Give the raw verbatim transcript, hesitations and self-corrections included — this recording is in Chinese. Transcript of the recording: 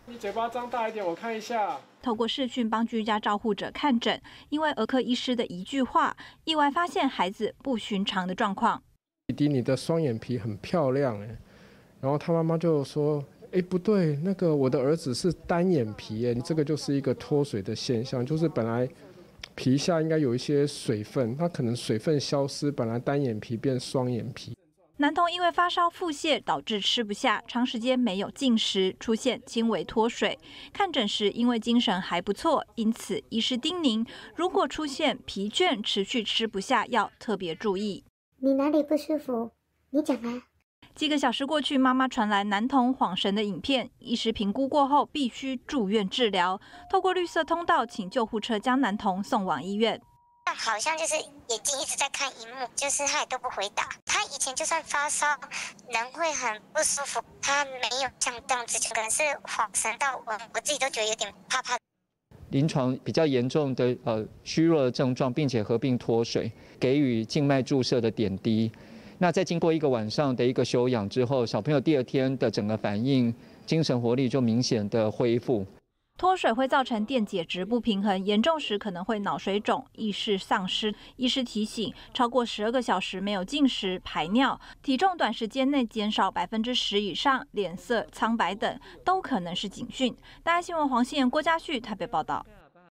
你嘴巴张大一点，我看一下。 透过视讯帮居家照护者看诊，因为儿科医师的一句话，意外发现孩子不寻常的状况。 弟弟，你的双眼皮很漂亮哎，然后他妈妈就说，哎不对，那个我的儿子是单眼皮哎，这个就是一个脱水的现象，就是本来皮下应该有一些水分，它可能水分消失，本来单眼皮变双眼皮。 男童因为发烧腹泻导致吃不下，长时间没有进食，出现轻微脱水。看诊时因为精神还不错，因此医师叮咛，如果出现疲倦、持续吃不下，要特别注意。 你哪里不舒服？你讲啊。 几个小时过去，妈妈传来男童晃神的影片，医师评估过后必须住院治疗。透过绿色通道，请救护车将男童送往医院。 好像就是眼睛一直在看荧幕，就是他也都不回答。他以前就算发烧，人会很不舒服，他没有像这样子，可能是恍神到我我自己都觉得有点怕怕。 临床比较严重的呃虚弱的症状，并且合并脱水，给予静脉注射的点滴。那在经过一个晚上的一个休养之后，小朋友第二天的整个反应、精神活力就明显的恢复。 脱水会造成电解质不平衡，严重时可能会脑水肿、意识丧失。医师提醒，超过十二个小时没有进食、排尿，体重短时间内减少百分之十以上，脸色苍白等，都可能是警讯。大家新闻黄信妍、郭嘉旭台北报道。